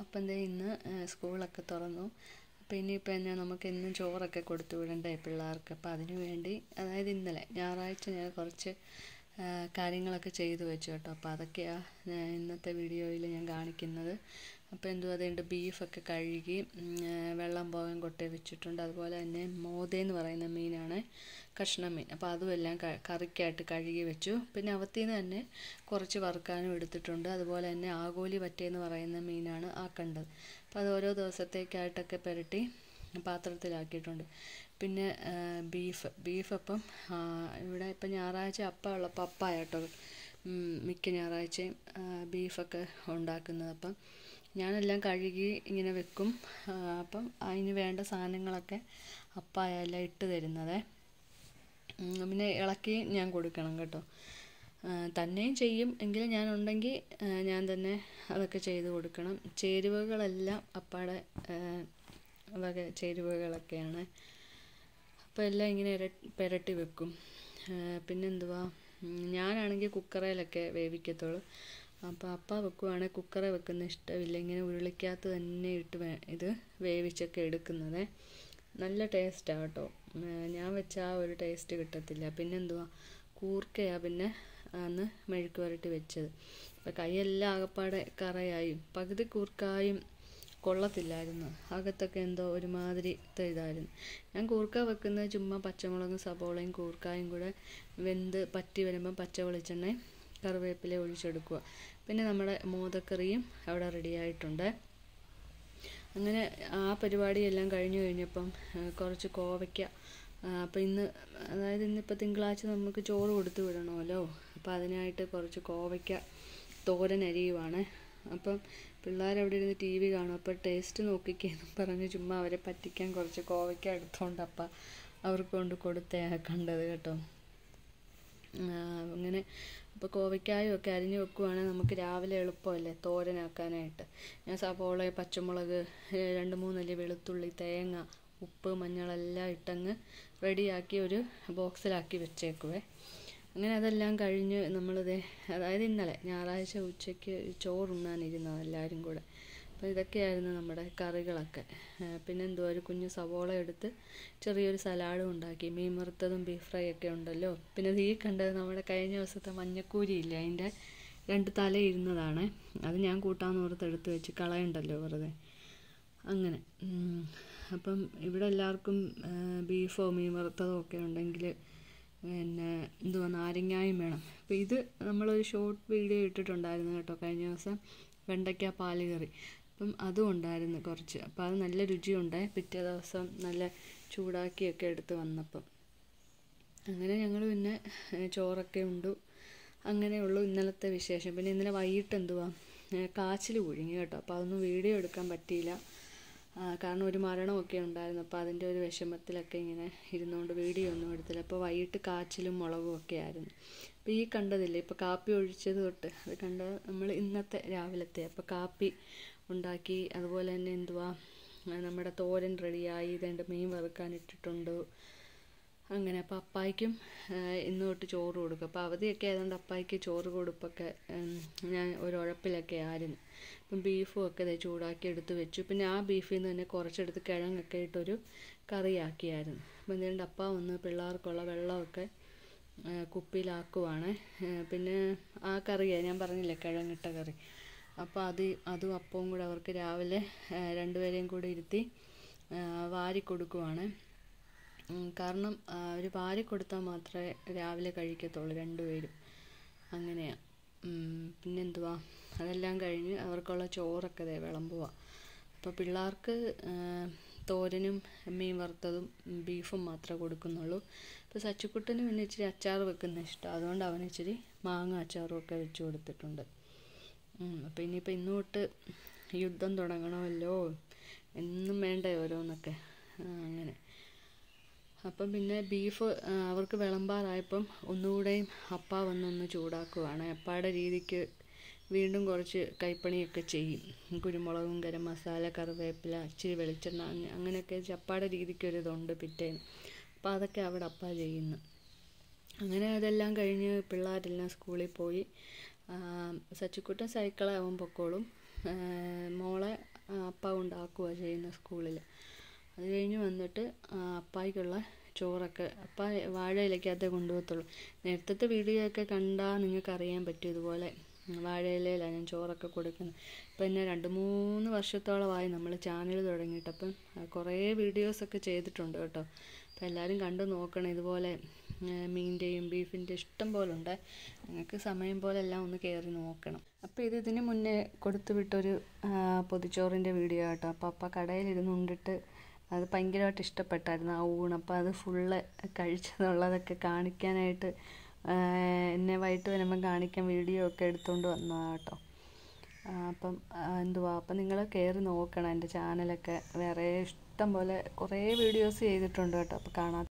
അപ്പം ദേ ഇന്ന് സ്കൂളൊക്കെ തുറന്നു. അപ്പോൾ ഇനിയിപ്പോൾ എന്നാ നമുക്ക് എന്നും ചോറൊക്കെ കൊടുത്തു വിടണ്ടേ പിള്ളേർക്ക്. അപ്പോൾ അതിനു വേണ്ടി അതായത് ഇന്നലെ ഞായറാഴ്ച ഞാൻ കുറച്ച് കാര്യങ്ങളൊക്കെ ചെയ്തു വെച്ചു കേട്ടോ. അപ്പോൾ അതൊക്കെയാണ് ഇന്നത്തെ വീഡിയോയിൽ ഞാൻ കാണിക്കുന്നത്. അപ്പോൾ എന്തുവാ അതുകൊണ്ട് ബീഫൊക്കെ കഴുകി വെള്ളം പോകാൻ കൊട്ടേ വെച്ചിട്ടുണ്ട്. അതുപോലെ തന്നെ മോതയെന്ന് പറയുന്ന മീനാണ്, കഷ്ണം മീൻ. അപ്പോൾ അതും എല്ലാം കറിക്കായിട്ട് കഴുകി വെച്ചു. പിന്നെ അവത്തിന്ന് തന്നെ കുറച്ച് വറുക്കാനും എടുത്തിട്ടുണ്ട്. അതുപോലെ തന്നെ ആഗോലി വറ്റയെന്ന് പറയുന്ന മീനാണ് ആക്കേണ്ടത്. അപ്പോൾ അത് ഓരോ ദിവസത്തേക്കായിട്ടൊക്കെ പുരട്ടി പാത്രത്തിലാക്കിയിട്ടുണ്ട്. പിന്നെ ബീഫ് അപ്പം ഇവിടെ ഇപ്പം ഞായറാഴ്ച അപ്പം ഉള്ളപ്പോൾ അപ്പായിട്ടോ മിക്ക ഞായറാഴ്ചയും ബീഫൊക്കെ ഉണ്ടാക്കുന്നത്. അപ്പം ഞാനെല്ലാം കഴുകി ഇങ്ങനെ വെക്കും. അപ്പം അതിന് വേണ്ട സാധനങ്ങളൊക്കെ അപ്പായെല്ലാം ഇട്ട് തരുന്നത്. പിന്നെ ഇളക്കി ഞാൻ കൊടുക്കണം കേട്ടോ. തന്നെയും ചെയ്യും, എങ്കിലും ഞാനുണ്ടെങ്കിൽ ഞാൻ തന്നെ അതൊക്കെ ചെയ്ത് കൊടുക്കണം. ചേരുവകളെല്ലാം അപ്പാടെ വക ചേരുവകളൊക്കെയാണ്. അപ്പോൾ എല്ലാം ഇങ്ങനെ പുരട്ടി വെക്കും. പിന്നെന്തുവാ, ഞാനാണെങ്കിൽ കുക്കറിലൊക്കെ വേവിക്കത്തുള്ളൂ. അപ്പോൾ അപ്പ വെക്കുവാണെങ്കിൽ കുക്കറെ വെക്കുന്ന ഇഷ്ടമില്ല. ഇങ്ങനെ ഉരുളിക്കകത്ത് തന്നെ ഇട്ട് ഇത് വേവിച്ചൊക്കെ എടുക്കുന്നത് നല്ല ടേസ്റ്റാണ് കേട്ടോ. ഞാൻ വെച്ച ആ ഒരു ടേസ്റ്റ് കിട്ടത്തില്ല. പിന്നെന്തുവാ, കൂർക്കയാണ് പിന്നെ അന്ന് മെഴുക്ക് പുരട്ടി വെച്ചത്. അപ്പോൾ കൈയെല്ലാം ആകപ്പാടെ കറയായി. പകുതി കൂർക്കായും കൊള്ളത്തില്ലായിരുന്നു. അകത്തൊക്കെ എന്തോ ഒരുമാതിരി ഇതായിരുന്നു. ഞാൻ കൂർക്ക വെക്കുന്നത് ചുമ്മാ പച്ചമുളകും സബോളയും കൂർക്കായും കൂടെ വെന്ത് പറ്റി വരുമ്പം പച്ച വെളിച്ചെണ്ണയും കറിവേപ്പില ഒഴിച്ചെടുക്കുക. പിന്നെ നമ്മുടെ മോദക്കറിയും അവിടെ റെഡിയായിട്ടുണ്ട്. അങ്ങനെ ആ പരിപാടിയെല്ലാം കഴിഞ്ഞപ്പം കുറച്ച് കോവയ്ക്ക. അപ്പോൾ അതായത് ഇന്നിപ്പോൾ തിങ്കളാഴ്ച നമുക്ക് ചോറ് കൊടുത്തു വിടണമല്ലോ. അപ്പോൾ അതിനായിട്ട് കുറച്ച് കോവയ്ക്ക തോരൻ അരിയുവാണ്. അപ്പം പിള്ളേരവിടെ ഇരുന്ന് TV കാണും. അപ്പോൾ ടേസ്റ്റ് നോക്കിക്കെന്ന് പറഞ്ഞ് ചുമ്മാ അവരെ പറ്റിക്കാൻ കുറച്ച് കോവയ്ക്ക എടുത്തുകൊണ്ട് അപ്പം അവർക്ക് കൊണ്ട് കൊടുത്തേ കണ്ടത് കേട്ടോ. അങ്ങനെ അപ്പോൾ കോവയ്ക്കായും ഒക്കെ അരിഞ്ഞ് വെക്കുവാണെങ്കിൽ നമുക്ക് രാവിലെ എളുപ്പമല്ലേ തോരനാക്കാനായിട്ട്. ഞാൻ സവോള, പച്ചമുളക്, 2-3 അല്ലി വെളുത്തുള്ളി, തേങ്ങ, ഉപ്പ്, മഞ്ഞളെല്ലാം ഇട്ടങ്ങ് റെഡിയാക്കി ഒരു ബോക്സിലാക്കി വെച്ചേക്കുവേ. അങ്ങനെ അതെല്ലാം കഴിഞ്ഞ് നമ്മളിത് അതായത് ഇന്നലെ ഞായറാഴ്ച ഉച്ചയ്ക്ക് ചോറുണ്ണാനിരുന്നത് എല്ലാവരും കൂടെ. അപ്പോൾ ഇതൊക്കെയായിരുന്നു നമ്മുടെ കറികളൊക്കെ. പിന്നെന്തുവാ, ഒരു കുഞ്ഞു സവോള എടുത്ത് ചെറിയൊരു സലാഡും ഉണ്ടാക്കി. മീൻ വറുത്തതും ബീഫ് ഫ്രൈ ഒക്കെ ഉണ്ടല്ലോ. പിന്നെ ഈ കണ്ടത് നമ്മുടെ കഴിഞ്ഞ ദിവസത്തെ മഞ്ഞക്കൂരിയില്ല, അതിൻ്റെ 2 തല ഇരുന്നതാണ്. അത് ഞാൻ കൂട്ടാമെന്ന് ഓർത്ത് എടുത്ത് വെച്ച് കളയണ്ടല്ലോ വെറുതെ. അങ്ങനെ അപ്പം ഇവിടെ എല്ലാവർക്കും ബീഫോ മീൻ വറുത്തതോ ഒക്കെ ഉണ്ടെങ്കിൽ പിന്നെ എന്തുവാ നാരങ്ങായും വേണം. അപ്പോൾ ഇത് നമ്മളൊരു ഷോർട്ട് വീഡിയോ ഇട്ടിട്ടുണ്ടായിരുന്നു കേട്ടോ കഴിഞ്ഞ ദിവസം, വെണ്ടയ്ക്ക പാല് കറി. അപ്പം അതും ഉണ്ടായിരുന്നു കുറച്ച്. അപ്പോൾ അത് നല്ല രുചിയുണ്ട്. പിറ്റേ ദിവസം നല്ല ചൂടാക്കിയൊക്കെ എടുത്ത് വന്നപ്പം. അങ്ങനെ ഞങ്ങൾ പിന്നെ ചോറൊക്കെ ഉണ്ടു. അങ്ങനെയുള്ളൂ ഇന്നലത്തെ വിശേഷം. പിന്നെ ഇന്നലെ വൈകിട്ട് എന്തുവാ കാച്ചിൽ പുഴുങ്ങി കേട്ടോ. അപ്പോൾ അതൊന്നും വീഡിയോ എടുക്കാൻ പറ്റിയില്ല. കാരണം ഒരു മരണമൊക്കെ ഉണ്ടായിരുന്നു. അപ്പോൾ അതിൻ്റെ ഒരു വിഷമത്തിലൊക്കെ ഇങ്ങനെ ഇരുന്നുകൊണ്ട് വീഡിയോ ഒന്നും എടുത്തില്ല. അപ്പോൾ വൈകിട്ട് കാച്ചിലും മുളകും ഒക്കെ ആയിരുന്നു. അപ്പോൾ ഈ കണ്ടതില്ലേ, ഇപ്പോൾ കാപ്പി ഒഴിച്ചത് തൊട്ട് അത് കണ്ടത് നമ്മൾ ഇന്നത്തെ രാവിലത്തെ. അപ്പോൾ കാപ്പി ഉണ്ടാക്കി. അതുപോലെ തന്നെ എന്തുവാ നമ്മുടെ തോരൻ റെഡിയായി. ഇതേണ്ട മീൻ വറുക്കാൻ ഇട്ടിട്ടുണ്ട്. അങ്ങനെ അപ്പോൾ അപ്പായിക്കും ഇന്ന് തൊട്ട് ചോറ് കൊടുക്കും. അപ്പോൾ അവധിയൊക്കെ ആയതുകൊണ്ട് അപ്പായിക്ക് ചോറ് കൊടുപ്പൊക്കെ ഞാൻ ഒരു ഉഴപ്പിലൊക്കെ ആയിരുന്നു. അപ്പം ബീഫും ഒക്കെ ചൂടാക്കി എടുത്ത് വെച്ചു. പിന്നെ ആ ബീഫിൽ നിന്ന് തന്നെ കുറച്ചെടുത്ത് കിഴങ്ങൊക്കെ ഇട്ടൊരു കറിയാക്കിയായിരുന്നു. അപ്പം എന്തുകൊണ്ട് അപ്പ വന്ന് പിള്ളേർക്കുള്ള വെള്ളമൊക്കെ കുപ്പിയിലാക്കുവാണ്. പിന്നെ ആ കറിയാണ് ഞാൻ പറഞ്ഞില്ലേ, കിഴങ്ങിട്ട കറി. അപ്പോൾ അതും അപ്പവും കൂടെ അവർക്ക് രാവിലെ 2 പേരെയും കൂടി ഇരുത്തി വാരി കൊടുക്കുവാണ്. കാരണം ഒരു വാരി കൊടുത്താൽ മാത്രമേ രാവിലെ കഴിക്കത്തുള്ളൂ 2 പേരും. അങ്ങനെയാണ്. പിന്നെന്തുവാ, അതെല്ലാം കഴിഞ്ഞ് അവർക്കുള്ള ചോറൊക്കെ വിളമ്പുക. അപ്പോൾ പിള്ളേർക്ക് തോരനും മീൻ വറുത്തതും ബീഫും മാത്രമേ കൊടുക്കുന്നുള്ളൂ. ഇപ്പോൾ സച്ചിക്കുട്ടന് പിന്നെ ഇച്ചിരി അച്ചാർ വെക്കുന്ന ഇഷ്ടം. അതുകൊണ്ട് അവന് ഇച്ചിരി മാങ്ങ അച്ചാറും ഒക്കെ വെച്ച് കൊടുത്തിട്ടുണ്ട്. അപ്പോൾ ഇനിയിപ്പോൾ ഇന്ന് തൊട്ട് യുദ്ധം തുടങ്ങണമല്ലോ, എന്നും വേണ്ടേ ഓരോന്നൊക്കെ. അങ്ങനെ അപ്പം പിന്നെ ബീഫ് അവർക്ക് വിളമ്പാറായപ്പം ഒന്നുകൂടെയും അപ്പ വന്നൊന്ന് ചൂടാക്കുവാണ്. അപ്പാടെ രീതിക്ക് വീണ്ടും കുറച്ച് കൈപ്പണിയൊക്കെ ചെയ്യും. കുരുമുളകും ഗരം മസാല, കറിവേപ്പില, ഇച്ചിരി വെളിച്ചെണ്ണ, അങ്ങനെയൊക്കെ അപ്പാടെ രീതിക്കൊരിതുണ്ട് പിറ്റേന്ന്. അപ്പോൾ അതൊക്കെ അവിടെ അപ്പ ചെയ്യുന്നു. അങ്ങനെ അതെല്ലാം കഴിഞ്ഞ് പിള്ളേരെല്ലാം സ്കൂളിൽ പോയി. സച്ചിക്കുട്ടൻ സൈക്കിളാവും പൊക്കോളും. മോളെ അപ്പ കൊണ്ടാക്കുക ചെയ്യുന്ന സ്കൂളിൽ. അത് കഴിഞ്ഞ് വന്നിട്ട് അപ്പായിക്കുള്ള ചോറൊക്കെ അപ്പ വാഴയിലക്കകത്തേ കൊണ്ടുപോകത്തുള്ളൂ. നേരത്തെ വീഡിയോ ഒക്കെ കണ്ടാൽ നിങ്ങൾക്ക് അറിയാൻ പറ്റും. ഇതുപോലെ വാഴയിലയിലാണ് ഞാൻ ചോറൊക്കെ കൊടുക്കുന്നത്. പിന്നെ 2-3 വർഷത്തോളമായി നമ്മൾ ചാനൽ തുടങ്ങിയിട്ട്. അപ്പം കുറേ വീഡിയോസൊക്കെ ചെയ്തിട്ടുണ്ട് കേട്ടോ. അപ്പം എല്ലാവരും കണ്ടു നോക്കണം. ഇതുപോലെ മീൻ്റെയും ബീഫിൻ്റെ ഇഷ്ടം പോലെ ഉണ്ട്. നിങ്ങൾക്ക് സമയം പോലെ എല്ലാം ഒന്ന് കയറി നോക്കണം. അപ്പോൾ ഇതിന് മുന്നേ കൊടുത്തു വിട്ടൊരു പൊതിച്ചോറിൻ്റെ വീഡിയോ കേട്ടോ. അപ്പോൾ അപ്പ കടയിലിരുന്ന് ഉണ്ടിട്ട് അത് ഭയങ്കരമായിട്ട് ഇഷ്ടപ്പെട്ടായിരുന്നു ആ ഊണ്. അപ്പോൾ അത് ഫുള്ള് കഴിച്ചെന്നുള്ളതൊക്കെ കാണിക്കാനായിട്ട് എന്നെ വൈകിട്ട് വരുമ്പം കാണിക്കാൻ വീഡിയോ ഒക്കെ എടുത്തുകൊണ്ട് വന്നതാണ് കേട്ടോ. അപ്പം അപ്പം നിങ്ങൾ കയറി നോക്കണം എൻ്റെ ചാനലൊക്കെ. വേറെ ഇഷ്ടം പോലെ കുറേ വീഡിയോസ് ചെയ്തിട്ടുണ്ട് കേട്ടോ. അപ്പോൾ കാണാത്ത